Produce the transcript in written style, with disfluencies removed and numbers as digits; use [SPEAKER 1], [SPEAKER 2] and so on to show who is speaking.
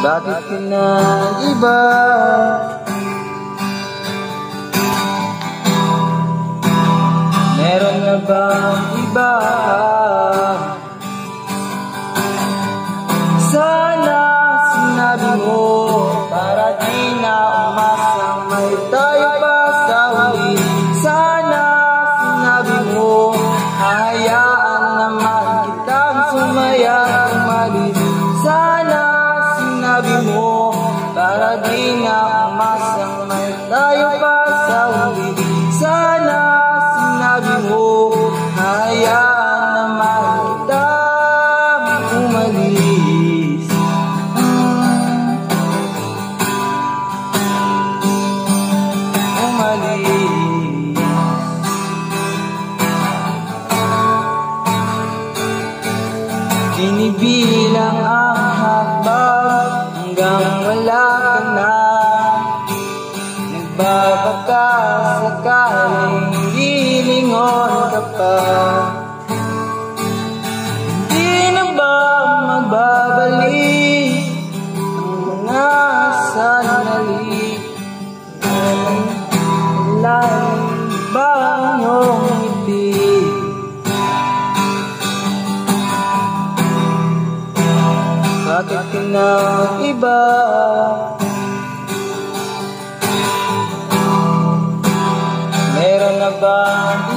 [SPEAKER 1] Bakit ka na iba? Meron na bang iba? Sana sinabi mo para di na umasang may tayo pa sa huli. Sana sinabi mo hahayaan naman kitang sumaya umalis. Sana sinabi mo para di na umasang may tayo pa sa huli. Sana sinabi mo hahayaan naman kitang umalis. Binibilang ang hakbang hanggang wala ka na. Nagbabaka sakaling lilingon ka pa. Hindi na ba magbabalik ang mga sandali? Wala ba ang iyong ngiti? Bakit ka na iba? Meron na ba